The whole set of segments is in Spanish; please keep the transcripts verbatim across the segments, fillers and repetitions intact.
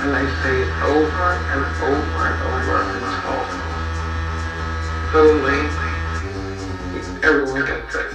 And I say it over and over and over until suddenly everyone gets it.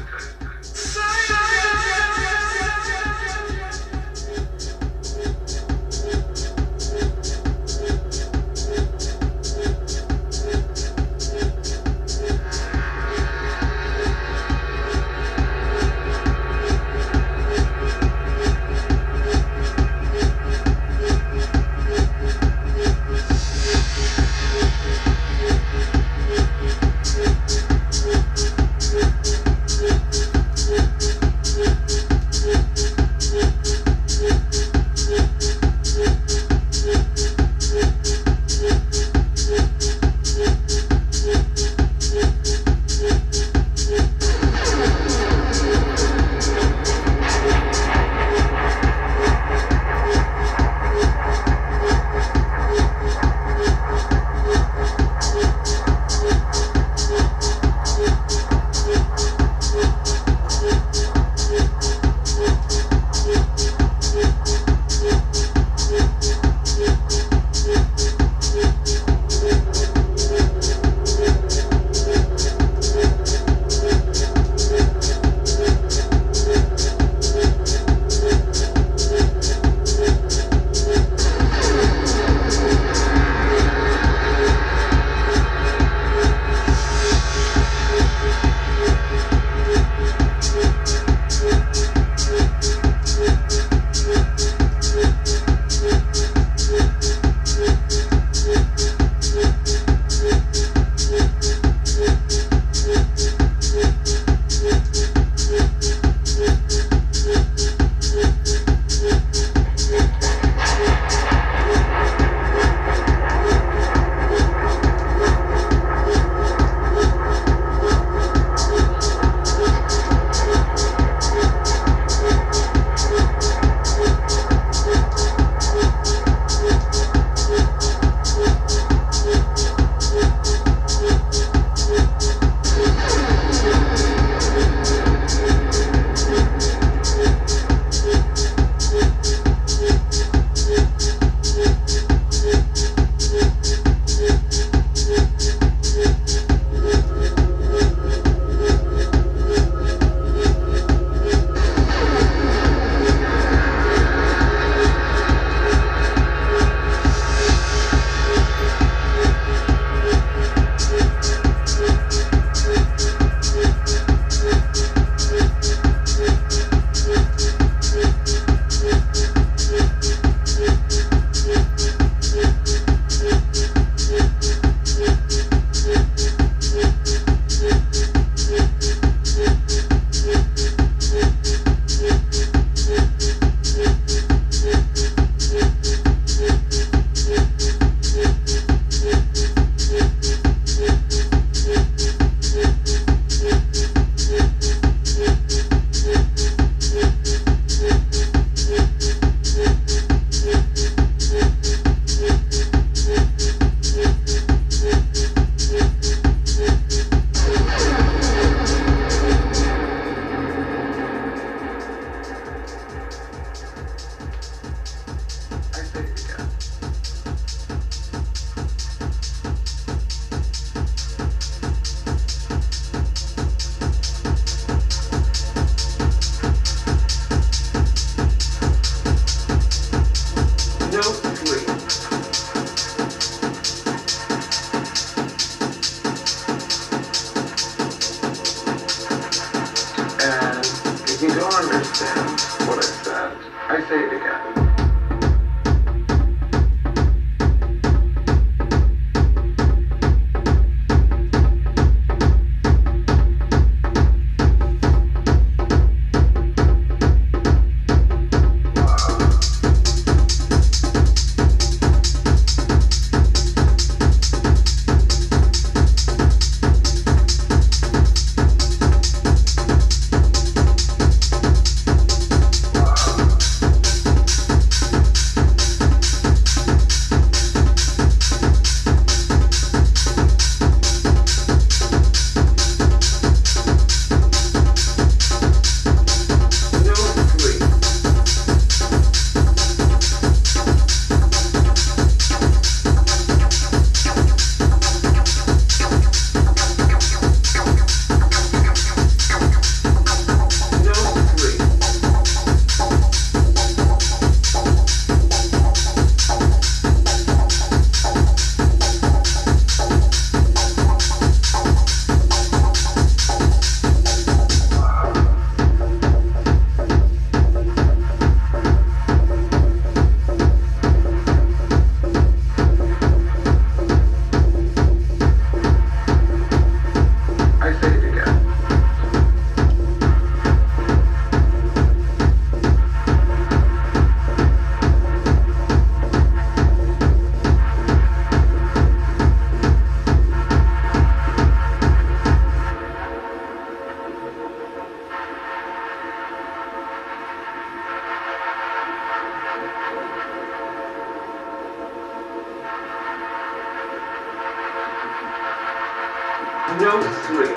No sleep.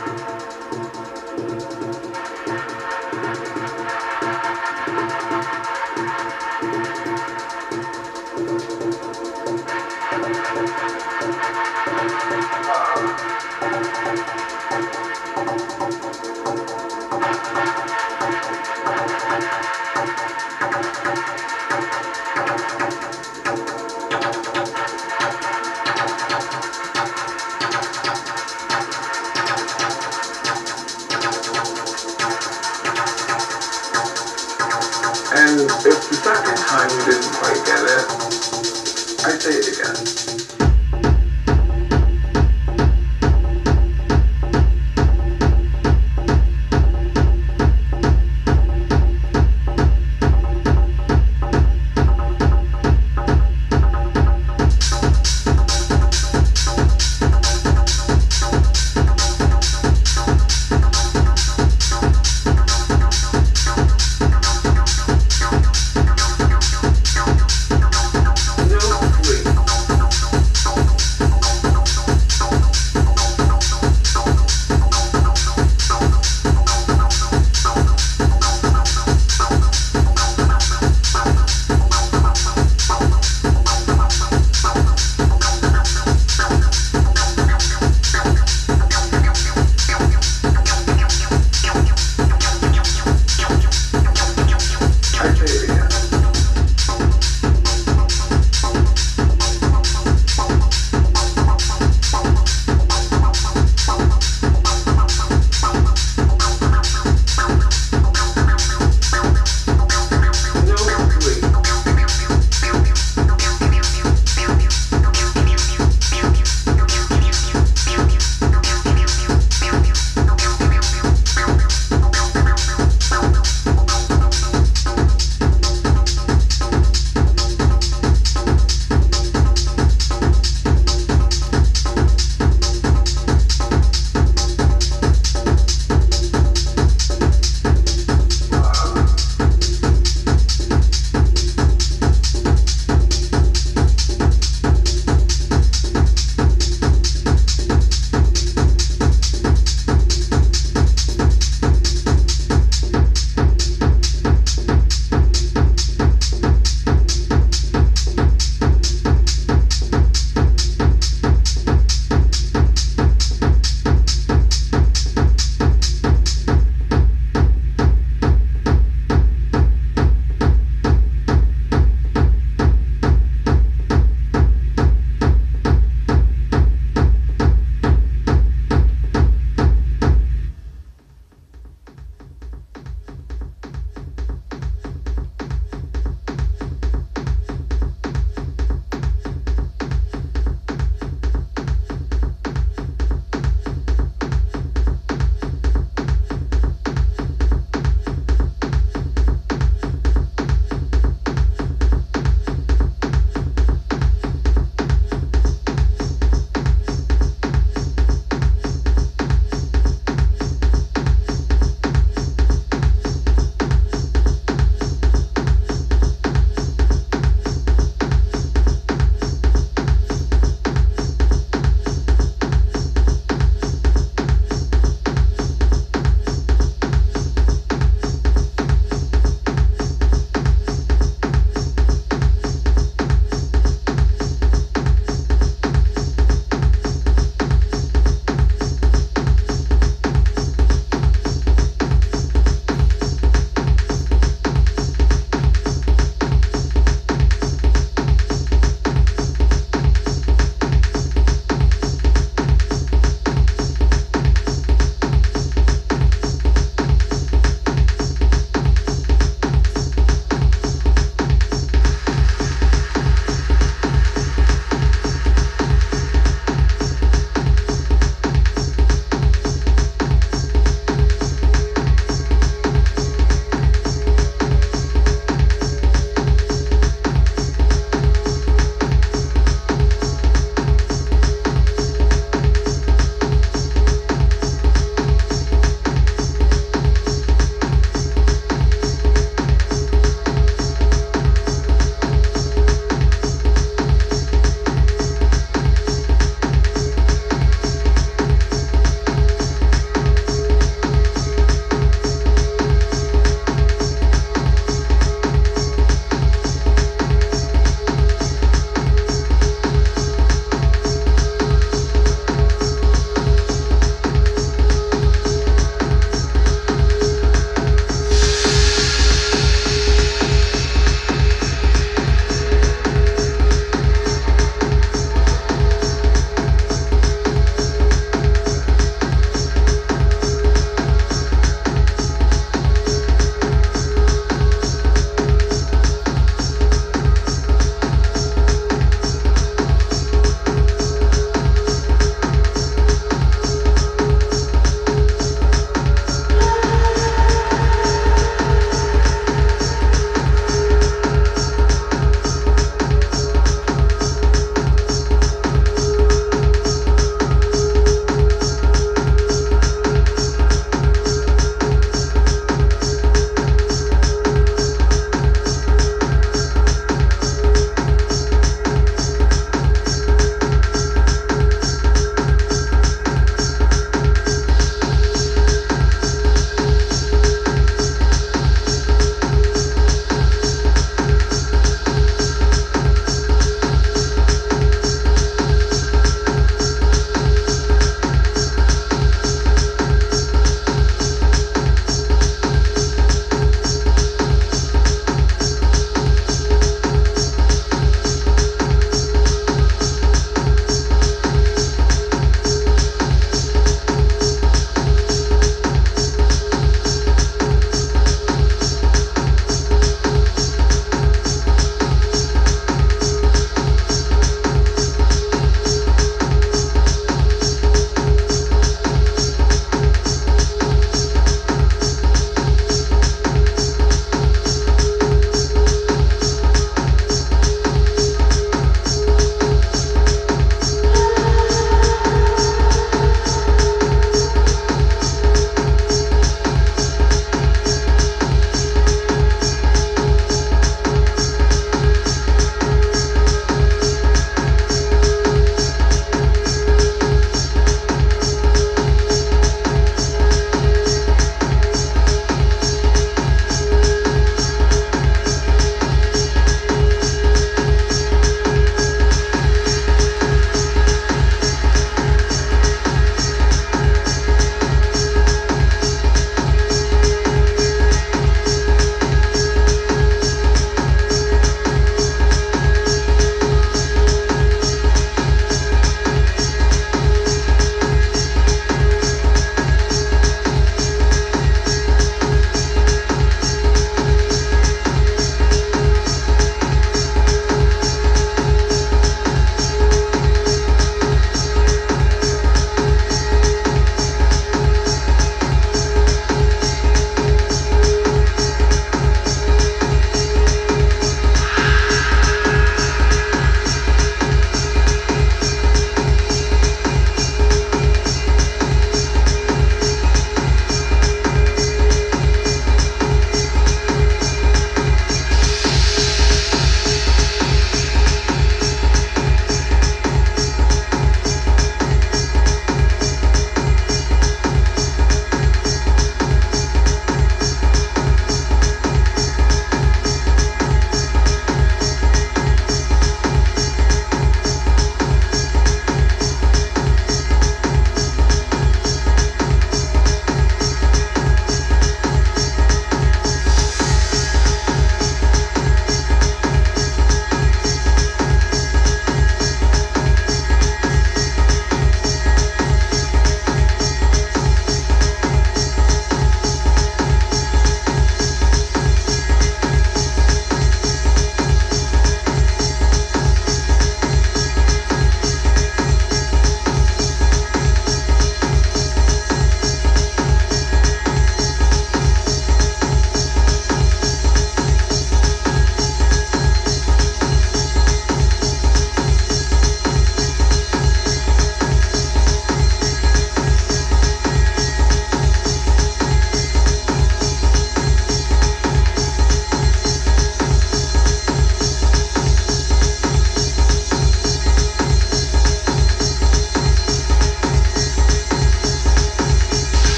And if the second time you didn't quite get it, I say it again. No sleep.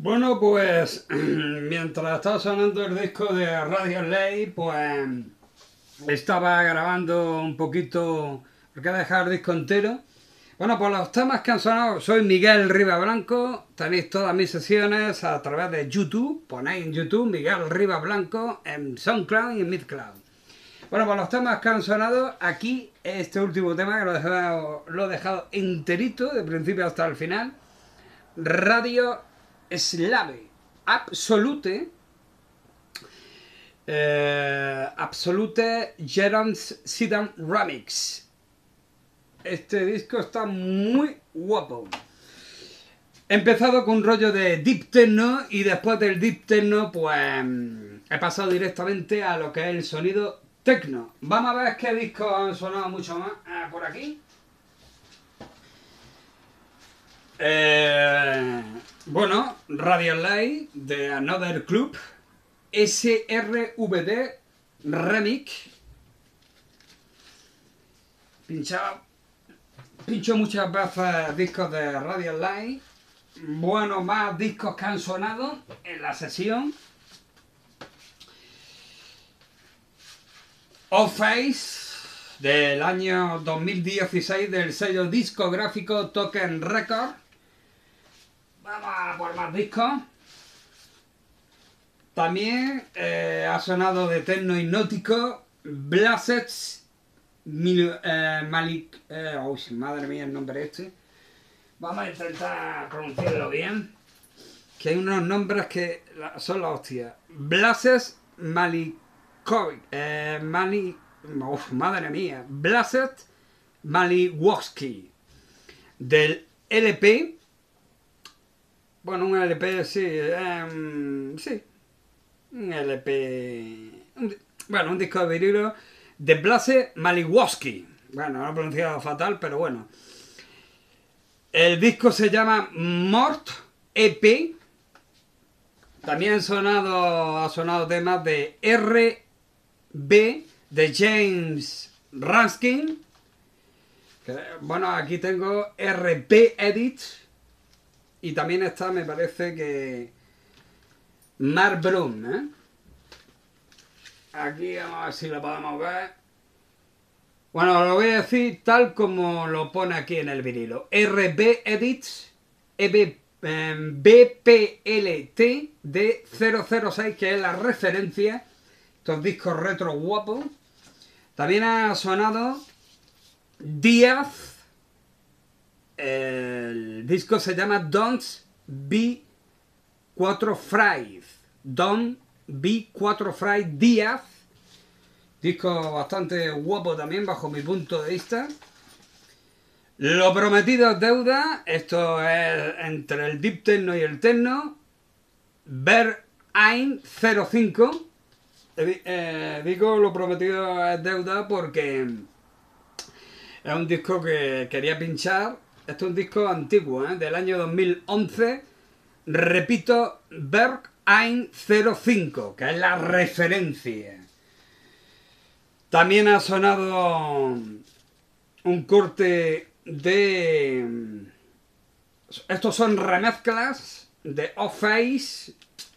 Bueno, pues mientras estaba sonando el disco de Radio Ley, pues estaba grabando un poquito, porque he dejado el disco entero. Bueno, pues los temas que han sonado, soy Miguel Riva Blanco, tenéis todas mis sesiones a través de YouTube, ponéis en YouTube Miguel Riva Blanco, en SoundCloud y en Midcloud. Bueno, pues los temas que han sonado, aquí este último tema que lo he dejado, lo he dejado enterito, de principio hasta el final, Radio Slave Absolute, eh, Absolute Jerons Sidan Remix. Este disco está muy guapo. He empezado con un rollo de deep techno y después del deep techno pues he pasado directamente a lo que es el sonido techno. Vamos a ver qué discos han sonado mucho más ah, por aquí. Eh, bueno, Radio Light de Another Club, S R V D Remix. Pinchado, pincho muchas veces discos de Radio Light. Bueno, más discos que han sonado en la sesión. Off-Face del año dos mil dieciséis del sello discográfico Token Record. Vamos a por más discos. También eh, ha sonado de techno hipnótico Blasted eh, Malik. Eh, oh, madre mía, el nombre este. Vamos a intentar pronunciarlo bien. Que hay unos nombres que son la hostia. Blases Malikovic. Eh, Mali. Uf, madre mía. Blaset Maliwowski. Del L P. Bueno, un L P, sí. Um, sí. Un L P. Un, bueno, un disco de vinilo de Blase Maliwowski. Bueno, lo he pronunciado fatal, pero bueno. El disco se llama Mort E P. También sonado, ha sonado temas de R B de James Raskin. Que, bueno, aquí tengo R P Edit. Y también está, me parece que Mark Broom, ¿eh? Aquí vamos a ver si lo podemos ver. Bueno, lo voy a decir tal como lo pone aquí en el vinilo. R B Edits E B, eh, B P L T D cero cero seis, que es la referencia. Estos discos retro guapos. También ha sonado Díaz. El disco se llama Don't Be cuatro Fried. Don't Be cuatro Fried Díaz. Disco bastante guapo también bajo mi punto de vista. Lo prometido es deuda. Esto es entre el deep techno y el techno. Ver Ein cero cinco. Eh, eh, digo lo prometido es deuda porque es un disco que quería pinchar. Esto es un disco antiguo, ¿eh? Del año dos mil once. Repito, Berg Ein cero cinco, que es la referencia. También ha sonado un corte de... Estos son remezclas de Off-Face.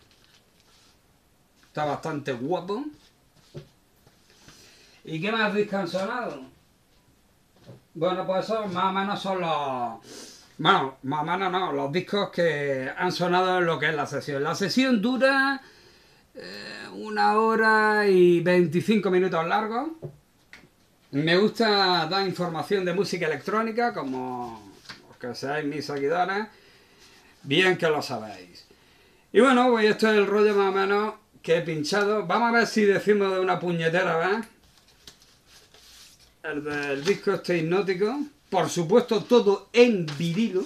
Está bastante guapo. ¿Y qué más discos han sonado? Bueno, pues eso más o menos son los... Bueno, más o menos no, los discos que han sonado en lo que es la sesión. La sesión dura... Eh, una hora y veinticinco minutos largos. Me gusta dar información de música electrónica, como los que seáis mis seguidores, bien que lo sabéis. Y bueno, pues esto es el rollo más o menos que he pinchado. Vamos a ver si decimos de una puñetera vez. El del disco este hipnótico. Por supuesto, todo en vinilo.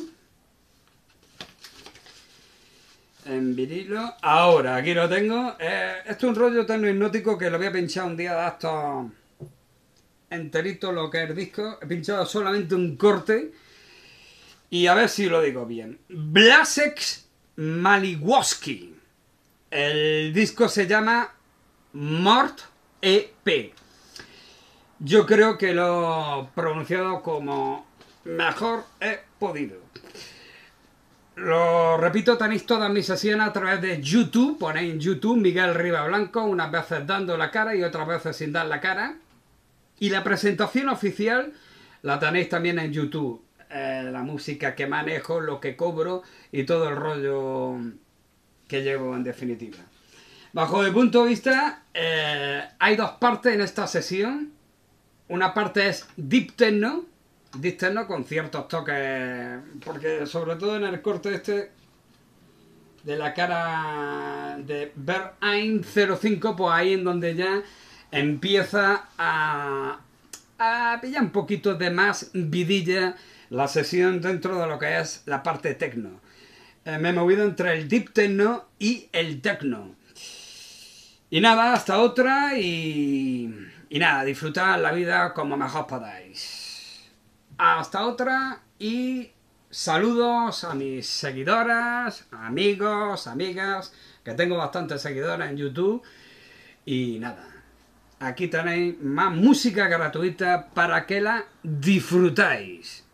En vinilo. Ahora, aquí lo tengo. Eh, esto es un rollo techno hipnótico que lo voy a pinchar un día de estos enterito lo que es el disco. He pinchado solamente un corte. Y a ver si lo digo bien. Blasek Maliwowski. El disco se llama Mort E P. Yo creo que lo he pronunciado como mejor he podido. Lo repito, tenéis todas mis sesiones a través de YouTube. Ponéis en YouTube Miguel Riva Blanco, unas veces dando la cara y otras veces sin dar la cara. Y la presentación oficial la tenéis también en YouTube. Eh, la música que manejo, lo que cobro y todo el rollo que llevo en definitiva. Bajo mi punto de vista, eh, hay dos partes en esta sesión. Una parte es Deep Techno, Deep Techno con ciertos toques, porque sobre todo en el corte este de la cara de Berain cero cinco, pues ahí en donde ya empieza a, a pillar un poquito de más vidilla la sesión dentro de lo que es la parte techno. Eh, me he movido entre el Deep Techno y el Techno. Y nada, hasta otra y, y nada, disfrutad la vida como mejor podáis. Hasta otra y saludos a mis seguidoras, amigos, amigas, que tengo bastantes seguidoras en YouTube. Y nada, aquí tenéis más música gratuita para que la disfrutáis.